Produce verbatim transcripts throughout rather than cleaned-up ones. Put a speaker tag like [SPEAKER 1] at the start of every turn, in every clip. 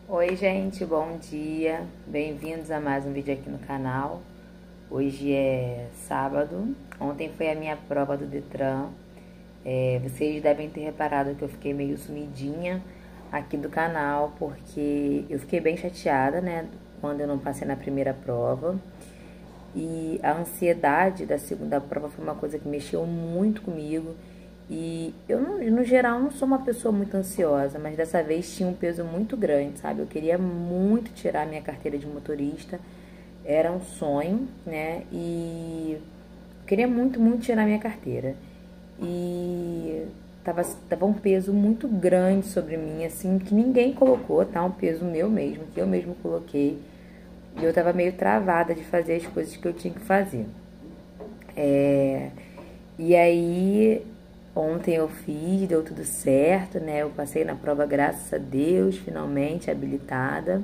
[SPEAKER 1] Oi gente, bom dia, bem-vindos a mais um vídeo aqui no canal. Hoje é sábado, ontem foi a minha prova do Detran. é, Vocês devem ter reparado que eu fiquei meio sumidinha aqui do canal, porque eu fiquei bem chateada, né, quando eu não passei na primeira prova. E a ansiedade da segunda prova foi uma coisa que mexeu muito comigo. E eu, no geral, não sou uma pessoa muito ansiosa, mas dessa vez tinha um peso muito grande, sabe? Eu queria muito tirar minha carteira de motorista, era um sonho, né? E eu queria muito, muito tirar minha carteira. E tava, tava um peso muito grande sobre mim, assim, que ninguém colocou, tá? Um peso meu mesmo, que eu mesmo coloquei. E eu tava meio travada de fazer as coisas que eu tinha que fazer. É... E aí, ontem eu fiz, deu tudo certo, né? Eu passei na prova, graças a Deus, finalmente habilitada.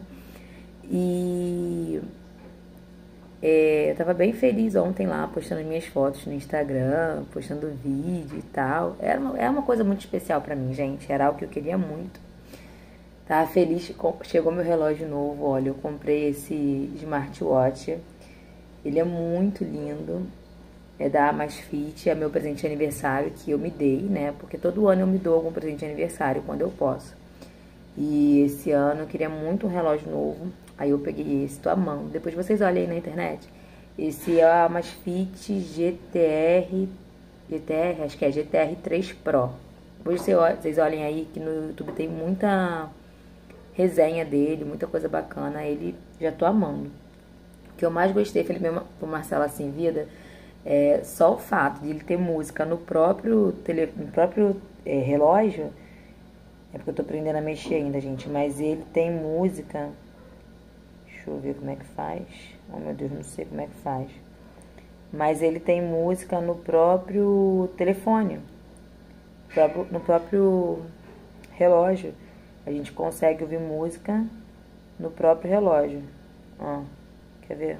[SPEAKER 1] E é, eu tava bem feliz ontem lá, postando minhas fotos no Instagram, postando vídeo e tal. Era uma, é uma coisa muito especial pra mim, gente. Era algo que eu queria muito. Tava feliz, chegou meu relógio novo, olha, eu comprei esse smartwatch. Ele é muito lindo. É da Amazfit, é meu presente de aniversário que eu me dei, né? Porque todo ano eu me dou algum presente de aniversário quando eu posso. E esse ano eu queria muito um relógio novo, aí eu peguei esse, tô amando. Depois vocês olhem aí na internet. Esse é a Amazfit G T R, G T R, acho que é G T R três Pro. Depois vocês olhem aí que no YouTube tem muita resenha dele, muita coisa bacana. Ele já tô amando. O que eu mais gostei, falei mesmo pro Marcelo assim, vida, é só o fato de ele ter música no próprio, tele, no próprio é, relógio. É porque eu tô aprendendo a mexer ainda, gente. Mas ele tem música. Deixa eu ver como é que faz. Oh, meu Deus, não sei como é que faz. Mas ele tem música no próprio telefone. No próprio relógio. A gente consegue ouvir música no próprio relógio. Ó, quer ver?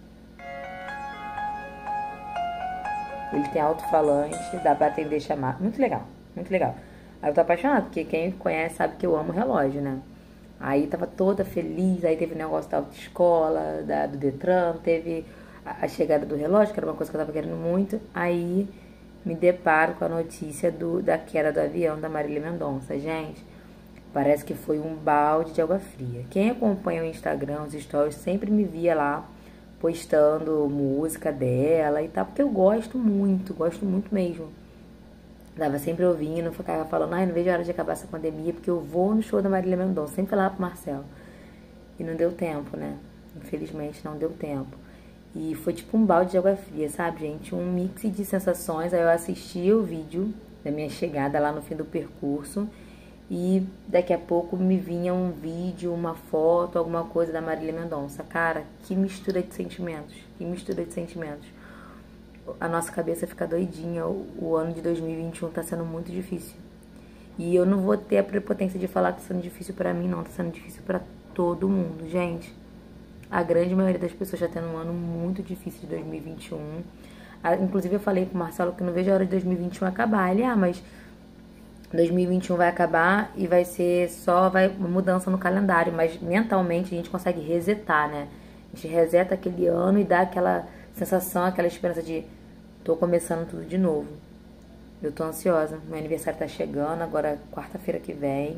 [SPEAKER 1] Ele tem alto-falante, dá pra atender chamada. Muito legal, muito legal. Aí eu tô apaixonada, porque quem conhece sabe que eu amo relógio, né? Aí tava toda feliz, aí teve o negócio da autoescola, da, do Detran, teve a, a chegada do relógio, que era uma coisa que eu tava querendo muito. Aí me deparo com a notícia do, da queda do avião da Marília Mendonça. Gente, parece que foi um balde de água fria. Quem acompanha o Instagram, os stories, sempre me via lá postando música dela e tal, porque eu gosto muito, gosto muito mesmo. Tava sempre ouvindo, ficava falando, ai, não vejo a hora de acabar essa pandemia, porque eu vou no show da Marília Mendonça, sempre falava pro Marcelo. E não deu tempo, né? Infelizmente não deu tempo. E foi tipo um balde de água fria, sabe, gente? Um mix de sensações. Aí eu assisti o vídeo da minha chegada lá no fim do percurso. E daqui a pouco me vinha um vídeo, uma foto, alguma coisa da Marília Mendonça. Cara, que mistura de sentimentos. Que mistura de sentimentos. A nossa cabeça fica doidinha. O, o ano de dois mil e vinte e um tá sendo muito difícil. E eu não vou ter a prepotência de falar que tá sendo difícil pra mim, não. Tá sendo difícil pra todo mundo, gente. A grande maioria das pessoas tá tendo um ano muito difícil de dois mil e vinte e um. Inclusive eu falei pro Marcelo que eu não vejo a hora de dois mil e vinte e um acabar. Ele, ah, mas dois mil e vinte e um vai acabar e vai ser só vai uma mudança no calendário, mas mentalmente a gente consegue resetar, né? A gente reseta aquele ano e dá aquela sensação, aquela esperança de tô começando tudo de novo. Eu tô ansiosa, meu aniversário tá chegando, agora quarta-feira que vem.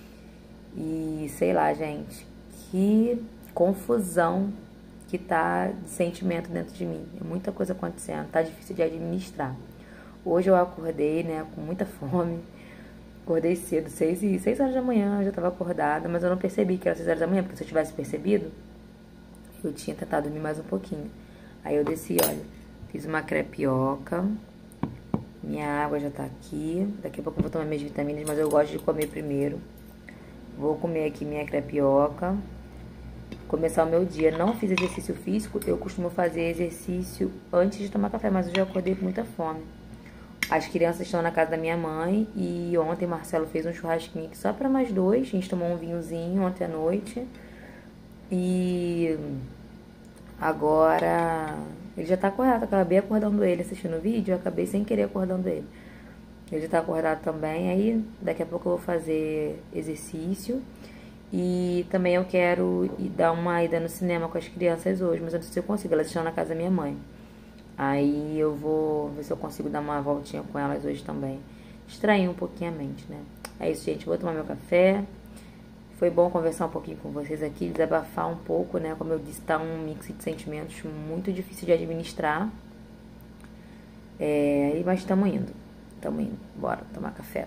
[SPEAKER 1] E sei lá, gente, que confusão que tá de sentimento dentro de mim. É muita coisa acontecendo, tá difícil de administrar. Hoje eu acordei, né, com muita fome. Acordei cedo, seis, e seis horas da manhã, eu já tava acordada, mas eu não percebi que era seis horas da manhã, porque se eu tivesse percebido, eu tinha tentado dormir mais um pouquinho. Aí eu desci, olha, fiz uma crepioca, minha água já tá aqui, daqui a pouco eu vou tomar minhas vitaminas, mas eu gosto de comer primeiro. Vou comer aqui minha crepioca, começar o meu dia. Não fiz exercício físico, eu costumo fazer exercício antes de tomar café, mas hoje eu acordei com muita fome. As crianças estão na casa da minha mãe e ontem Marcelo fez um churrasquinho aqui só pra mais dois. A gente tomou um vinhozinho ontem à noite. E agora ele já tá acordado. Acabei acordando ele assistindo o vídeo, eu acabei sem querer acordando ele. Ele já tá acordado também. Aí daqui a pouco eu vou fazer exercício E também eu quero ir dar uma ida no cinema com as crianças hoje, mas eu não sei se eu consigo, elas estão na casa da minha mãe. Aí eu vou ver se eu consigo dar uma voltinha com elas hoje também. Distrair um pouquinho a mente, né? É isso, gente. Vou tomar meu café. Foi bom conversar um pouquinho com vocês aqui, desabafar um pouco, né? Como eu disse, tá um mix de sentimentos muito difícil de administrar. É, mas estamos indo. Estamos indo. Bora tomar café.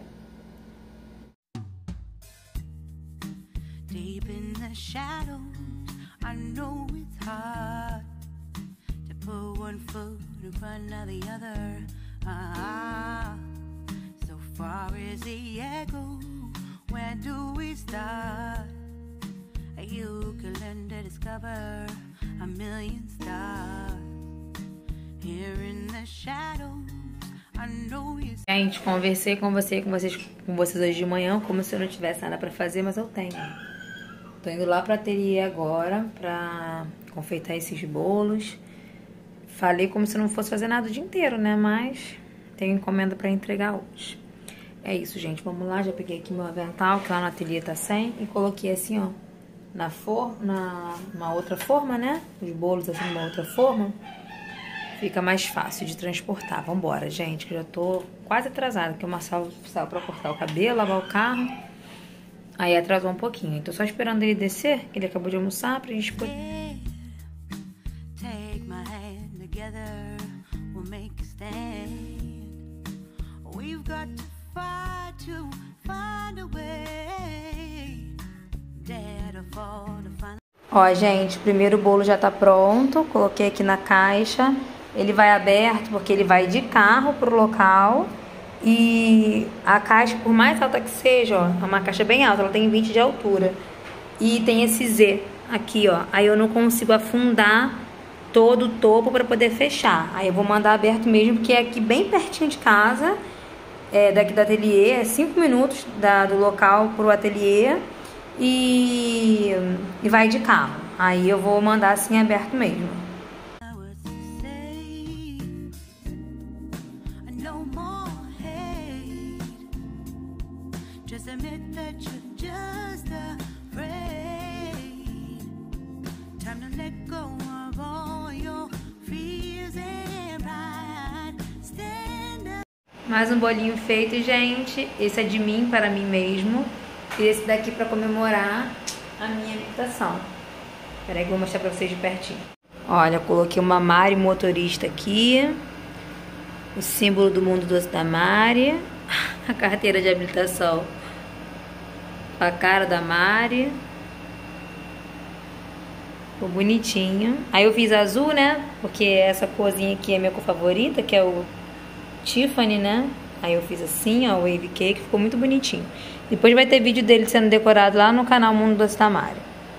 [SPEAKER 1] Deep in the shadows, I know it's hard to put one foot in front of the other. Ah, so far as the echo, where do we start? You can learn to discover a million stars here in the shadows. Gente, conversei com você, com vocês, com vocês hoje de manhã, como se eu não tivesse nada pra fazer, mas eu tenho. Tô indo lá pra ateliê agora pra confeitar esses bolos. Falei como se eu não fosse fazer nada o dia inteiro, né? Mas tenho encomenda pra entregar hoje. É isso, gente. Vamos lá. Já peguei aqui meu avental, que lá no ateliê tá sem. E coloquei assim, ó, na forma, na uma outra forma, né? Os bolos assim, numa outra forma. Fica mais fácil de transportar. Vambora, gente, que eu já tô quase atrasada, porque o Marcelo precisava pra cortar o cabelo, lavar o carro. Aí atrasou um pouquinho. Tô só esperando ele descer, que ele acabou de almoçar, pra gente poder... Ó, gente, o primeiro bolo já tá pronto. Coloquei aqui na caixa. Ele vai aberto porque ele vai de carro pro local. E a caixa, por mais alta que seja, ó, é uma caixa bem alta, ela tem vinte de altura. E tem esse Z aqui, ó. Aí eu não consigo afundar todo o topo pra poder fechar. Aí eu vou mandar aberto mesmo, porque é aqui bem pertinho de casa. É daqui do ateliê, é cinco minutos da, do local pro ateliê. E, e vai de carro. Aí eu vou mandar assim aberto mesmo. Mais um bolinho feito, gente. Esse é de mim, para mim mesmo. E esse daqui para comemorar a minha habilitação. Peraí que eu vou mostrar pra vocês de pertinho. Olha, eu coloquei uma Mari motorista aqui. O símbolo do Mundo Doce da Mari. A carteira de habilitação. A cara da Mari. Ficou bonitinho. Aí eu fiz azul, né? Porque essa corzinha aqui é minha cor favorita, que é o Tiffany, né? Aí eu fiz assim, ó, o wave cake, ficou muito bonitinho. Depois vai ter vídeo dele sendo decorado lá no canal Mundo Doce da Mari.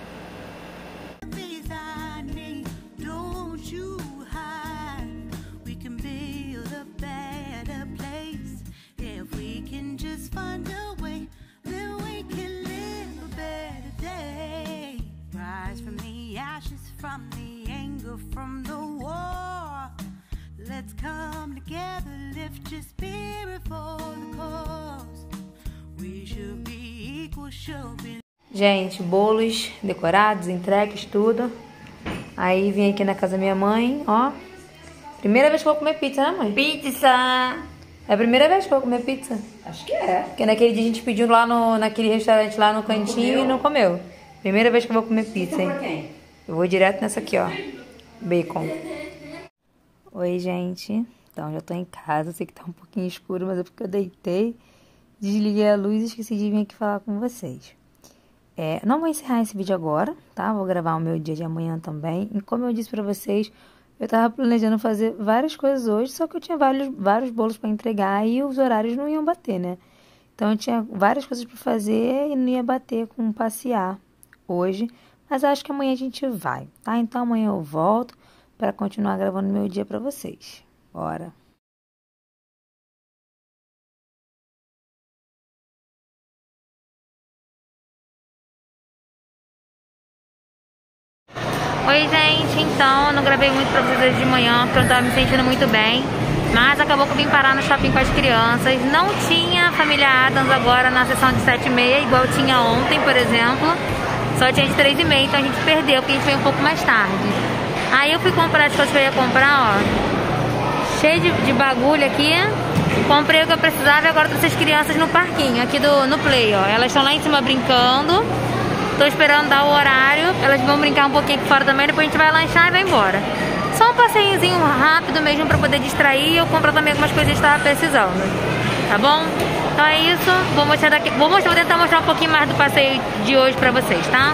[SPEAKER 1] Let's come together, lift your spirit for the cause. We should be equal, should be... Gente, bolos decorados, entregues, tudo. Aí vim aqui na casa da minha mãe, ó. Primeira vez que eu vou comer pizza, né, mãe? Pizza! É a primeira vez que eu vou comer pizza?
[SPEAKER 2] Acho que é.
[SPEAKER 1] Porque naquele dia a gente pediu lá no, naquele restaurante lá no cantinho e não comeu. Primeira vez que eu vou comer pizza, hein?
[SPEAKER 2] Pra quem?
[SPEAKER 1] Eu vou direto nessa aqui, ó. Bacon. Oi, gente. Então, já tô em casa. Sei que tá um pouquinho escuro, mas é porque eu deitei, desliguei a luz e esqueci de vir aqui falar com vocês. É, não vou encerrar esse vídeo agora, tá? Vou gravar o meu dia de amanhã também. E como eu disse pra vocês, eu tava planejando fazer várias coisas hoje, só que eu tinha vários, vários bolos pra entregar e os horários não iam bater, né? Então, eu tinha várias coisas pra fazer e não ia bater com passear hoje. Mas acho que amanhã a gente vai, tá? Então, amanhã eu volto para continuar gravando meu dia para vocês. Bora! Oi, gente! Então, eu não gravei muito para vocês hoje de manhã, porque eu não tava me sentindo muito bem. Mas acabou que eu vim parar no shopping com as crianças. Não tinha família Adams agora na sessão de sete e meia, igual tinha ontem, por exemplo. Só tinha de três e meia, então a gente perdeu, porque a gente veio um pouco mais tarde. Aí eu fui comprar as coisas que eu ia comprar, ó. Cheio de, de bagulho aqui. Comprei o que eu precisava e agora trouxe as crianças no parquinho, aqui do, no Play, ó. Elas estão lá em cima brincando. Tô esperando dar o horário. Elas vão brincar um pouquinho aqui fora também, depois a gente vai lanchar e vai embora. Só um passeiozinho rápido mesmo pra poder distrair. E eu compro também algumas coisas que estava precisando. Tá bom? Então é isso. Vou mostrar daqui. Vou, mostrar, vou tentar mostrar um pouquinho mais do passeio de hoje pra vocês, tá?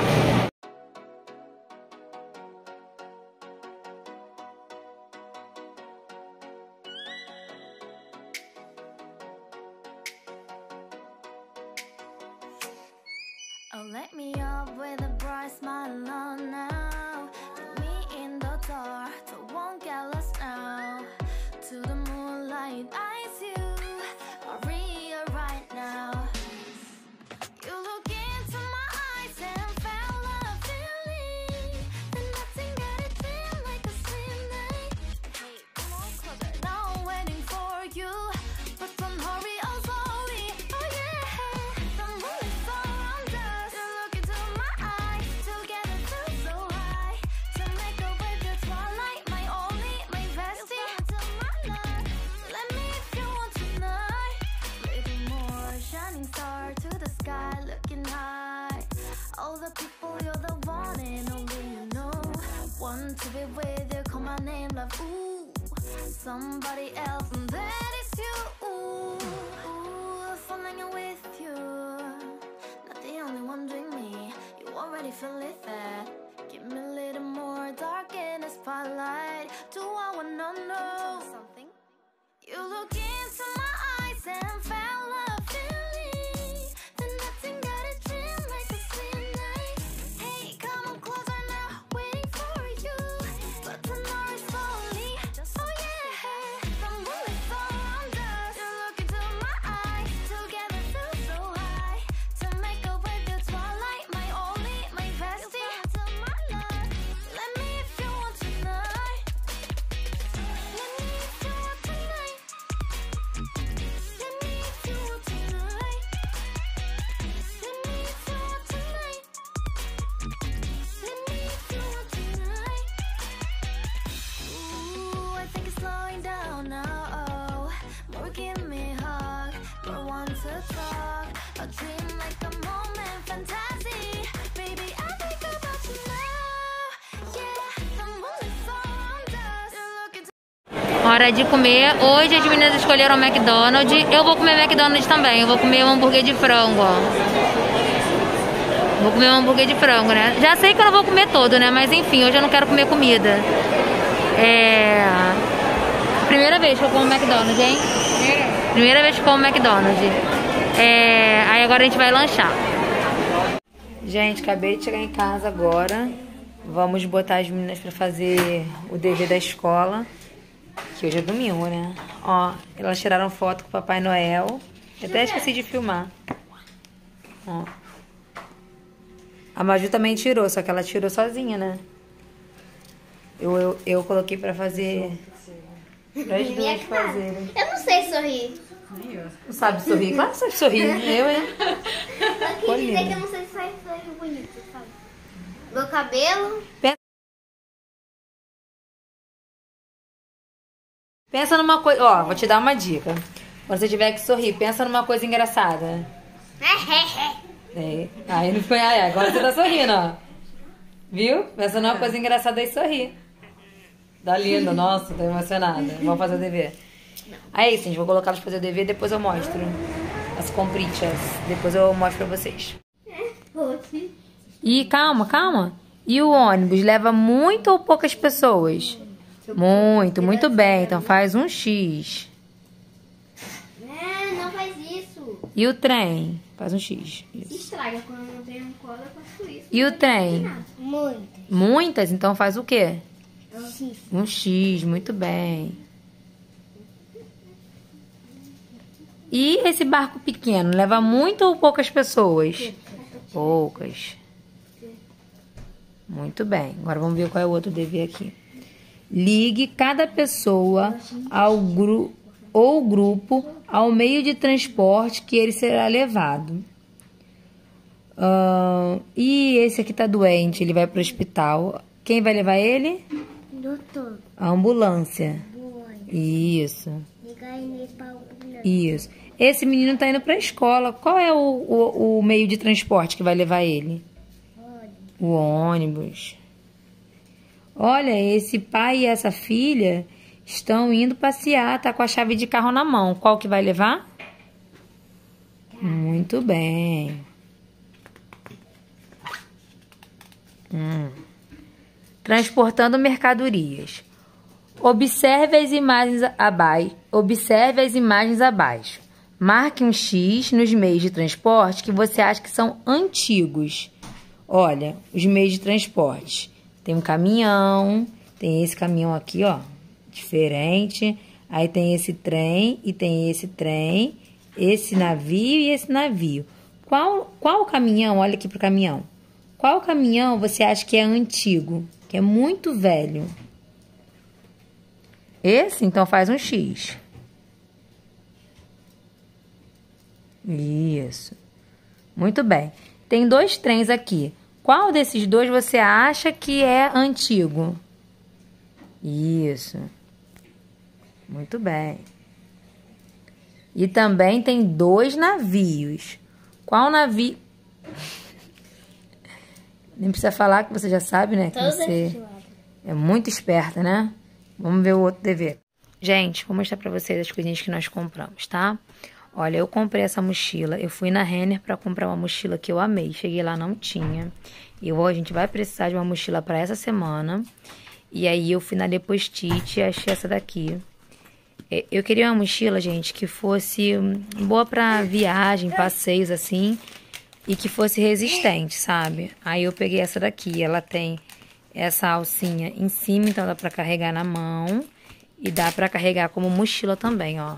[SPEAKER 2] Oh, let me up with a bright smile on now. Put me in the dark, so won't get lost now. To the moonlight, eyes you are real right now. You look into my eyes and felt a feeling that nothing got it feel like a slim night. Hey, come on closer, now I'm waiting for you, but don't hurry, oh slowly. Oh yeah, the moon is around us. You look into my eyes, together feel so high. To make up with the twilight, my only, my bestie. To my love, let me if you want tonight. Little more shining star to the sky, looking high. All the people, you're the one and only you know. Want to be with you, call my name, love. Ooh, somebody else, and that is you. Ooh, ooh, falling in with you. Not the only one doing me. You already feel it there. Give me a little more dark in the spotlight. Do I wanna know something? You look into my eyes and felt a feeling that nothing got a dream like a slim night. Hey, come on closer now, waiting for you, but tomorrow is slowly. Oh yeah, the moon is around us. You look into my eyes, together feel so high. To make up with the twilight, my only, my bestie. To my love, let me if you want tonight. Let me if you want tonight. Let me if you want tonight. Let me if you want tonight. Let me if you want tonight. Ooh, I think it's slowing down now. More give me a hug, more want to talk. A dream like a moment, fantasy. Baby, I think about you now. Yeah, the moon is around us. You're looking to
[SPEAKER 1] Hora de comer. Hoje as meninas escolheram o McDonald's. Eu vou comer McDonald's também. Eu vou comer um hambúrguer de frango, ó. Vou comer um hambúrguer de frango, né? Já sei que eu não vou comer todo, né? Mas enfim, hoje eu não quero comer comida. É... Primeira vez que eu como McDonald's, hein? Primeira vez que eu como McDonald's. É... Aí agora a gente vai lanchar. Gente, acabei de chegar em casa agora. Vamos botar as meninas pra fazer o dever da escola. Que hoje é domingo, né? Ó, elas tiraram foto com o Papai Noel. Eu até esqueci de filmar. Ó. A Maju também tirou, só que ela tirou sozinha, né? Eu, eu, eu coloquei pra fazer... Pra as duas fazerem.
[SPEAKER 3] Eu não sei sorrir.
[SPEAKER 1] Não sabe sorrir? Claro que sabe sorrir. Eu, hein?
[SPEAKER 3] Eu quis dizer que eu não sei sorrir bonito, sabe? Meu cabelo...
[SPEAKER 1] Pensa numa coisa... Ó, vou te dar uma dica. Quando você tiver que sorrir, pensa numa coisa engraçada. É. Aí não foi... Aí, agora você tá sorrindo, ó. Viu? Pensa numa coisa engraçada e sorri. Tá lindo. Nossa, tô emocionada. Vamos fazer o dever. Aí é isso, gente. Vou colocar elas pra fazer o dever e depois eu mostro. As comprichas. Depois eu mostro pra vocês. E calma, calma. E o ônibus leva muito ou poucas pessoas? Muito, muito bem. Então faz um X.
[SPEAKER 3] Não, não faz isso.
[SPEAKER 1] E o trem? Faz um X.
[SPEAKER 3] Se
[SPEAKER 1] Isso.
[SPEAKER 3] estraga quando não tem um cola, eu faço isso.
[SPEAKER 1] E o trem?
[SPEAKER 3] Muito.
[SPEAKER 1] Muitas? Então faz o quê?
[SPEAKER 3] Sim.
[SPEAKER 1] Um X, muito bem. E esse barco pequeno leva muito ou poucas pessoas? Poucas. Muito bem. Agora vamos ver qual é o outro dever aqui. Ligue cada pessoa ao gru ou grupo ao meio de transporte que ele será levado. Uh, e esse aqui tá doente, ele vai pro hospital. Quem vai levar ele?
[SPEAKER 3] Doutor.
[SPEAKER 1] A ambulância.
[SPEAKER 3] Ambulância.
[SPEAKER 1] Isso.
[SPEAKER 3] Ligar ele pra ambulância.
[SPEAKER 1] Isso. Esse menino tá indo pra escola. Qual é o, o, o meio de transporte que vai levar ele?
[SPEAKER 3] Ônibus.
[SPEAKER 1] O ônibus. Olha, esse pai e essa filha estão indo passear, tá com a chave de carro na mão. Qual que vai levar? Muito bem. Hum. Transportando mercadorias. Observe as imagens abaixo. Observe as imagens abaixo. Marque um X nos meios de transporte que você acha que são antigos. Olha, os meios de transporte. Tem um caminhão, tem esse caminhão aqui, ó, diferente. Aí tem esse trem e tem esse trem, esse navio e esse navio. Qual, qual caminhão? Olha aqui pro caminhão. Qual caminhão você acha que é antigo, que é muito velho? Esse? Então faz um X. Isso. Muito bem. Tem dois trens aqui. Qual desses dois você acha que é antigo? Isso. Muito bem. E também tem dois navios. Qual navio... Nem precisa falar que você já sabe, né? Que você é muito esperta, né? Vamos ver o outro T V. Gente, vou mostrar pra vocês as coisinhas que nós compramos, tá? Olha, eu comprei essa mochila. Eu fui na Renner pra comprar uma mochila que eu amei. Cheguei lá, não tinha. E eu, a gente vai precisar de uma mochila pra essa semana. E aí eu fui na Lepostite e achei essa daqui. Eu queria uma mochila, gente, que fosse boa pra viagem, passeios assim. E que fosse resistente, sabe? Aí eu peguei essa daqui. Ela tem essa alcinha em cima, então dá pra carregar na mão. E dá pra carregar como mochila também, ó.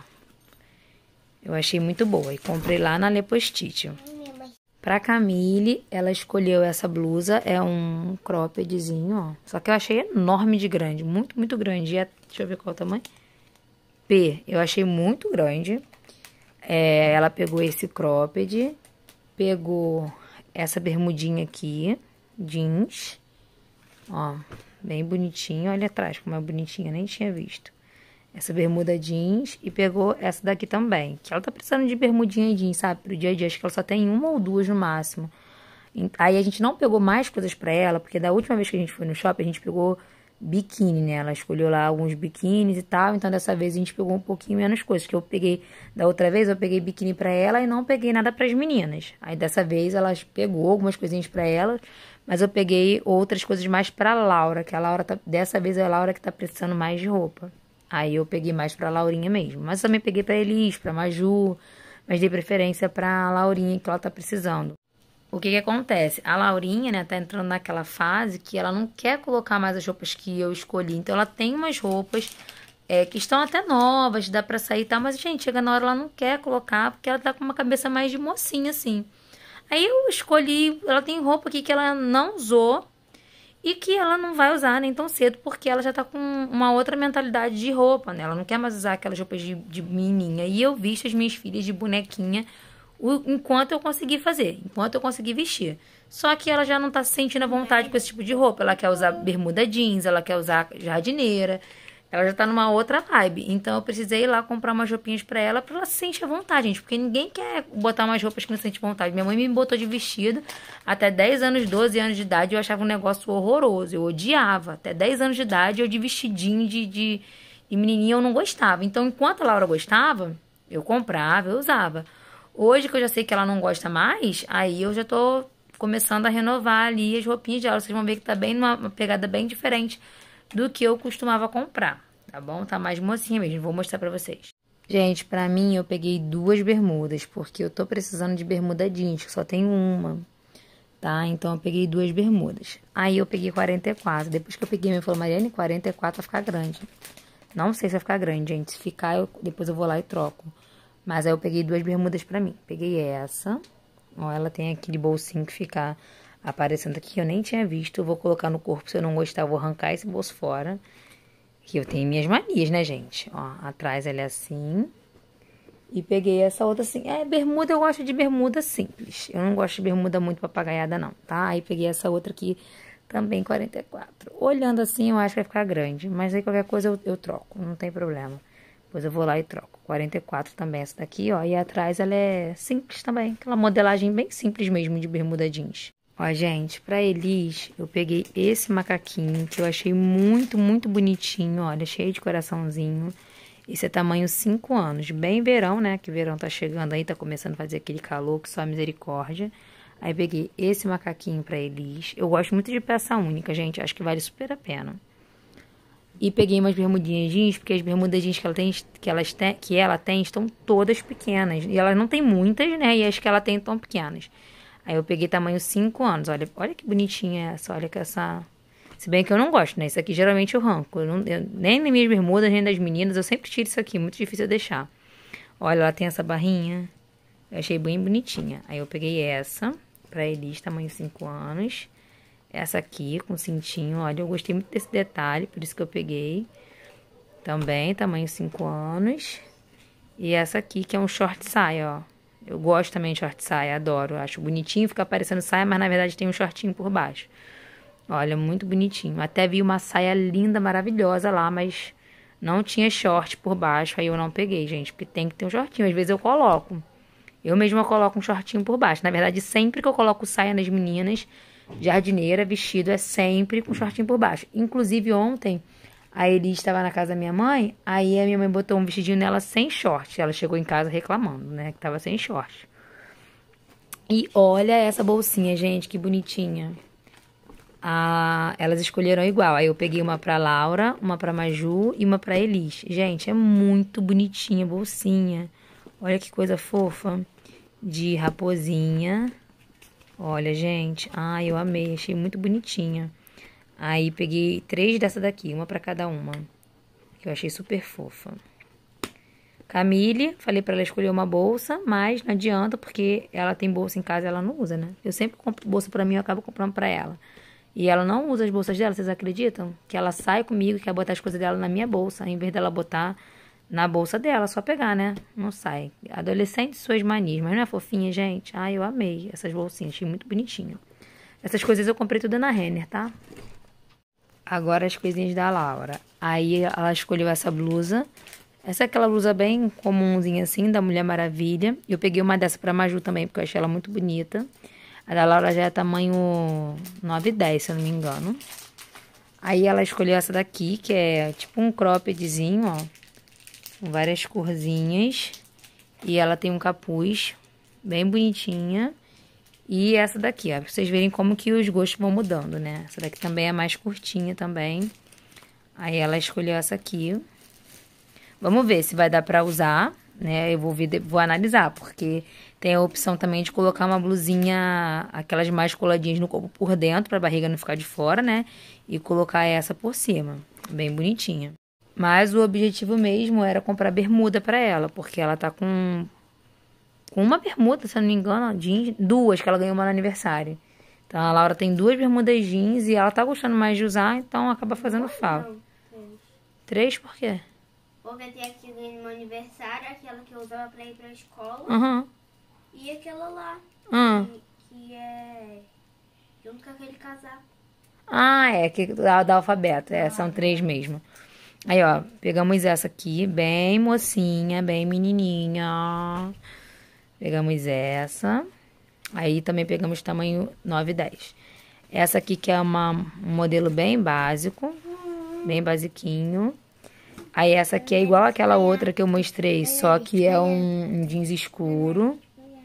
[SPEAKER 1] Eu achei muito boa. E comprei lá na Lepostite. Pra Camille, ela escolheu essa blusa. É um croppedzinho, ó. Só que eu achei enorme de grande. Muito, muito grande. É, deixa eu ver qual é o tamanho. P. Eu achei muito grande. É, ela pegou esse cropped. Pegou essa bermudinha aqui. Jeans. Ó, bem bonitinho. Olha atrás como é bonitinha. Nem tinha visto. Essa bermuda jeans e pegou essa daqui também. Que ela tá precisando de bermudinha jeans, sabe? Pro dia a dia. Acho que ela só tem uma ou duas no máximo. Aí a gente não pegou mais coisas pra ela, porque da última vez que a gente foi no shopping, a gente pegou biquíni, né? Ela escolheu lá alguns biquínis e tal. Então dessa vez a gente pegou um pouquinho menos coisas. Que eu peguei, da outra vez eu peguei biquíni pra ela e não peguei nada pras meninas. Aí dessa vez ela pegou algumas coisinhas pra ela, mas eu peguei outras coisas mais pra Laura. Que a Laura tá, dessa vez é a Laura que tá precisando mais de roupa. Aí eu peguei mais pra Laurinha mesmo. Mas também peguei pra Elis, pra Maju. Mas dei preferência pra Laurinha, que ela tá precisando. O que que acontece? A Laurinha, né, tá entrando naquela fase que ela não quer colocar mais as roupas que eu escolhi. Então ela tem umas roupas é, que estão até novas, dá pra sair e tal. Mas, gente, chega na hora ela não quer colocar, porque ela tá com uma cabeça mais de mocinha, assim. Aí eu escolhi, ela tem roupa aqui que ela não usou. E que ela não vai usar nem tão cedo, porque ela já tá com uma outra mentalidade de roupa, né? Ela não quer mais usar aquelas roupas de, de menininha. E eu visto as minhas filhas de bonequinha o, enquanto eu conseguir fazer, enquanto eu conseguir vestir. Só que ela já não tá se sentindo à vontade com esse tipo de roupa. Ela quer usar bermuda jeans, ela quer usar jardineira. Ela já tá numa outra vibe. Então eu precisei ir lá comprar umas roupinhas pra ela, pra ela se sentir à vontade, gente. Porque ninguém quer botar umas roupas que não se sente vontade. Minha mãe me botou de vestido até dez anos, doze anos de idade. Eu achava um negócio horroroso. Eu odiava. Até dez anos de idade eu de vestidinho de, de, de menininha eu não gostava. Então enquanto a Laura gostava, eu comprava, eu usava. Hoje que eu já sei que ela não gosta mais, aí eu já tô começando a renovar ali as roupinhas dela. Vocês vão ver que tá bem numa pegada bem diferente do que eu costumava comprar, tá bom? Tá mais mocinha mesmo, vou mostrar pra vocês. Gente, pra mim eu peguei duas bermudas, porque eu tô precisando de bermuda jeans, que só tem uma, tá? Então eu peguei duas bermudas. Aí eu peguei quarenta e quatro, depois que eu peguei, me falou, Mariane, quarenta e quatro vai ficar grande. Não sei se vai ficar grande, gente, se ficar, eu, depois eu vou lá e troco. Mas aí eu peguei duas bermudas pra mim. Peguei essa, ó, ela tem aquele bolsinho que fica aparecendo aqui, eu nem tinha visto. Eu vou colocar no corpo, se eu não gostar, eu vou arrancar esse bolso fora. Que eu tenho minhas manias, né, gente? Ó, atrás ela é assim. E peguei essa outra assim. É, bermuda, eu gosto de bermuda simples. Eu não gosto de bermuda muito papagaiada, não, tá? Aí peguei essa outra aqui, também quarenta e quatro. Olhando assim, eu acho que vai ficar grande. Mas aí qualquer coisa eu, eu troco, não tem problema. Depois eu vou lá e troco. quarenta e quatro também essa daqui, ó. E atrás ela é simples também. Aquela modelagem bem simples mesmo de bermuda jeans. Ó, gente, pra Elis, eu peguei esse macaquinho que eu achei muito, muito bonitinho. Olha, cheio de coraçãozinho. Esse é tamanho cinco anos. Bem verão, né? Que verão tá chegando aí, tá começando a fazer aquele calor que só a misericórdia. Aí peguei esse macaquinho pra Elis. Eu gosto muito de peça única, gente. Acho que vale super a pena. E peguei umas bermudinhas jeans, porque as bermudas jeans que ela tem, que elas tem, que ela tem estão todas pequenas. E ela não tem muitas, né? E as que ela tem estão pequenas. Aí eu peguei tamanho cinco anos. Olha, olha que bonitinha essa. Olha que essa... Se bem que eu não gosto, né? Isso aqui geralmente eu arranco. Eu não, eu, nem nas minhas bermudas, nem das meninas. Eu sempre tiro isso aqui. Muito difícil eu deixar. Olha, ela tem essa barrinha. Eu achei bem bonitinha. Aí eu peguei essa pra Elis, tamanho cinco anos. Essa aqui, com cintinho. Olha, eu gostei muito desse detalhe. Por isso que eu peguei. Também, tamanho cinco anos. E essa aqui, que é um short saia, ó. Eu gosto também de short saia, adoro. Acho bonitinho, fica parecendo saia, mas na verdade tem um shortinho por baixo. Olha, muito bonitinho. Até vi uma saia linda, maravilhosa lá, mas não tinha short por baixo. Aí eu não peguei, gente, porque tem que ter um shortinho. Às vezes eu coloco. Eu mesma coloco um shortinho por baixo. Na verdade, sempre que eu coloco saia nas meninas, jardineira, vestido, é sempre com shortinho por baixo. Inclusive ontem, a Elis estava na casa da minha mãe, aí a minha mãe botou um vestidinho nela sem short. Ela chegou em casa reclamando, né, que tava sem short. E olha essa bolsinha, gente, que bonitinha. Ah, elas escolheram igual. Aí eu peguei uma pra Laura, uma pra Maju e uma pra Elis. Gente, é muito bonitinha a bolsinha. Olha que coisa fofa. De raposinha. Olha, gente. Ai, eu amei. Achei muito bonitinha. Aí peguei três dessa daqui, uma pra cada uma. Que eu achei super fofa. Camille, falei pra ela escolher uma bolsa, mas não adianta, porque ela tem bolsa em casa e ela não usa, né? Eu sempre compro bolsa pra mim e eu acabo comprando pra ela. E ela não usa as bolsas dela, vocês acreditam? Que ela sai comigo e quer botar as coisas dela na minha bolsa, em vez dela botar na bolsa dela, só pegar, né? Não sai. Adolescente, suas manias, mas não é fofinha, gente? Ai, eu amei essas bolsinhas, achei muito bonitinho. Essas coisas eu comprei tudo na Renner, tá? Agora as coisinhas da Laura. Aí ela escolheu essa blusa. Essa é aquela blusa bem comumzinha assim, da Mulher Maravilha. Eu peguei uma dessa pra Maju também, porque eu achei ela muito bonita. A da Laura já é tamanho nove e dez, se eu não me engano. Aí ela escolheu essa daqui, que é tipo um croppedzinho, ó. Com várias corzinhas. E ela tem um capuz bem bonitinha. E essa daqui, ó. Pra vocês verem como que os gostos vão mudando, né? Essa daqui também é mais curtinha também. Aí ela escolheu essa aqui. Vamos ver se vai dar pra usar, né? Eu vou, ver, vou analisar, porque tem a opção também de colocar uma blusinha, aquelas mais coladinhas no corpo por dentro, pra barriga não ficar de fora, né? E colocar essa por cima, bem bonitinha. Mas o objetivo mesmo era comprar bermuda pra ela, porque ela tá com, com uma bermuda, se eu não me engano, jeans, duas, que ela ganhou uma no aniversário. Então a Laura tem duas bermudas jeans e ela tá gostando mais de usar, então acaba fazendo falta. Três por quê?
[SPEAKER 3] Porque tem aqui no meu aniversário, aquela que eu usava pra ir pra escola.
[SPEAKER 1] Uhum.
[SPEAKER 3] E aquela lá,
[SPEAKER 1] Uhum.
[SPEAKER 3] que, que é junto com aquele casaco.
[SPEAKER 1] Ah, é, que da, da alfabeto. É, são três mesmo. Aí, ó, pegamos essa aqui, bem mocinha, bem menininha. Pegamos essa. Aí também pegamos tamanho nove e dez. Essa aqui que é uma, um modelo bem básico, bem basiquinho. Aí essa aqui é igual àquela outra que eu mostrei, só que é um, um jeans escuro.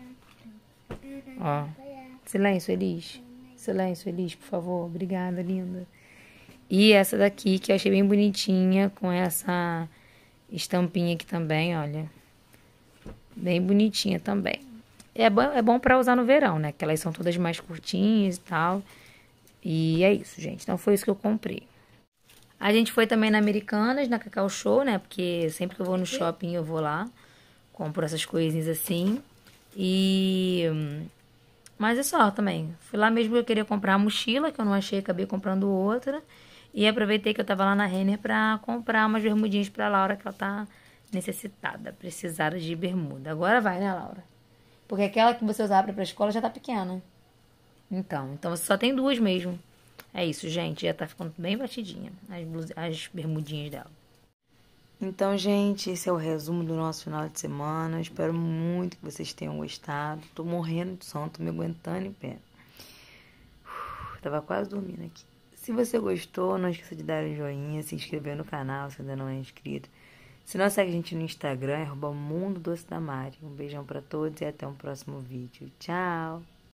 [SPEAKER 1] Ó, silêncio, Elis. Silêncio, Elis, por favor. Obrigada, linda. E essa daqui que eu achei bem bonitinha, com essa estampinha aqui também, olha. Bem bonitinha também. É bom, é bom pra usar no verão, né? Que elas são todas mais curtinhas e tal. E é isso, gente. Então foi isso que eu comprei. A gente foi também na Americanas, na Cacau Show, né? Porque sempre que eu vou no shopping eu vou lá. Compro essas coisinhas assim. E... Mas é só também. Fui lá mesmo que eu queria comprar a mochila, que eu não achei, acabei comprando outra. E aproveitei que eu tava lá na Renner pra comprar umas bermudinhas pra Laura, que ela tá necessitada, precisada de bermuda. Agora vai, né, Laura? Porque aquela que você usava pra ir pra escola já tá pequena. Então, então você só tem duas mesmo. É isso, gente. Já tá ficando bem batidinha as, blus... as bermudinhas dela. Então, gente, esse é o resumo do nosso final de semana. Eu espero muito que vocês tenham gostado. Tô morrendo de sono, tô me aguentando em pé. Uf, tava quase dormindo aqui. Se você gostou, não esqueça de dar um joinha, se inscrever no canal se ainda não é inscrito. Se não, segue a gente no Instagram, é arroba Mundo Doce da Mari. Um beijão pra todos e até um próximo vídeo. Tchau!